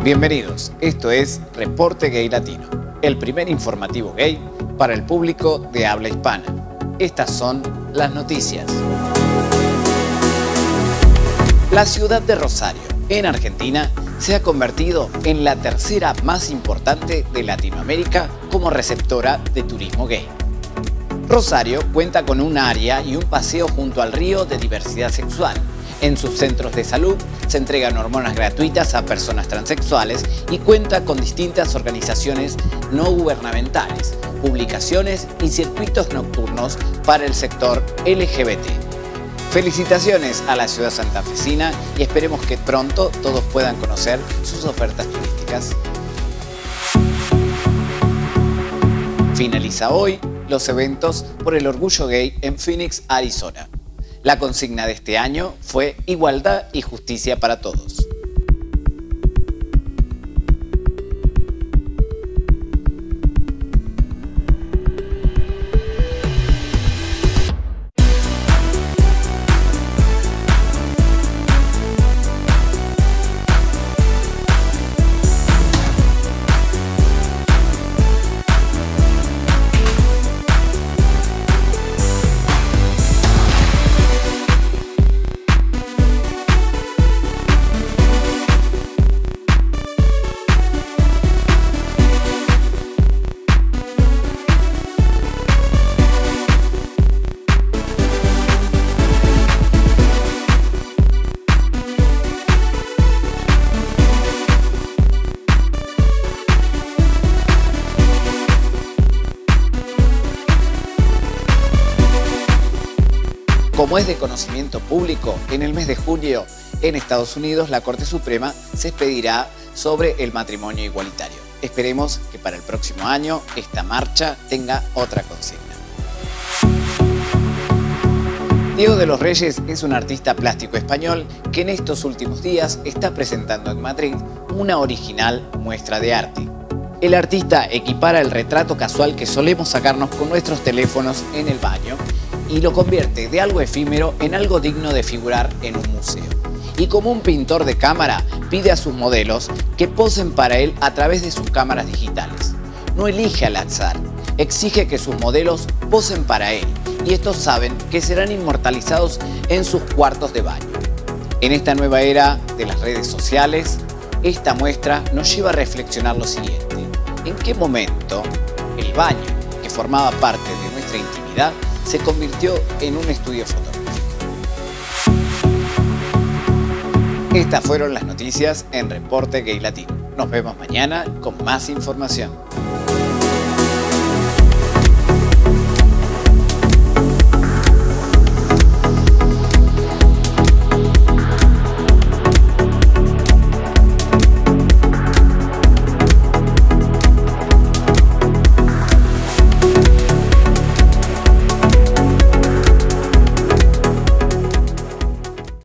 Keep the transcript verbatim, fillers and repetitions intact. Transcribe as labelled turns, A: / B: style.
A: Bienvenidos, esto es Reporte Gay Latino, el primer informativo gay para el público de habla hispana. Estas son las noticias. La ciudad de Rosario, en Argentina, se ha convertido en la tercera más importante de Latinoamérica como receptora de turismo gay. Rosario cuenta con un área y un paseo junto al río de diversidad sexual. En sus centros de salud se entregan hormonas gratuitas a personas transexuales y cuenta con distintas organizaciones no gubernamentales, publicaciones y circuitos nocturnos para el sector L G B T. Felicitaciones a la ciudad santafesina y esperemos que pronto todos puedan conocer sus ofertas turísticas. Finaliza hoy los eventos por el Orgullo Gay en Phoenix, Arizona. La consigna de este año fue igualdad y justicia para todos. Como es de conocimiento público, en el mes de julio en Estados Unidos la Corte Suprema se expedirá sobre el matrimonio igualitario. Esperemos que para el próximo año esta marcha tenga otra consigna. Diego de los Reyes es un artista plástico español que en estos últimos días está presentando en Madrid una original muestra de arte. El artista equipara el retrato casual que solemos sacarnos con nuestros teléfonos en el baño y lo convierte de algo efímero en algo digno de figurar en un museo. Y como un pintor de cámara, pide a sus modelos que posen para él a través de sus cámaras digitales. No elige al azar, exige que sus modelos posen para él y estos saben que serán inmortalizados en sus cuartos de baño. En esta nueva era de las redes sociales, esta muestra nos lleva a reflexionar lo siguiente: ¿en qué momento el baño, que formaba parte de nuestra intimidad, se convirtió en un estudio fotográfico? Estas fueron las noticias en Reporte Gay Latino. Nos vemos mañana con más información.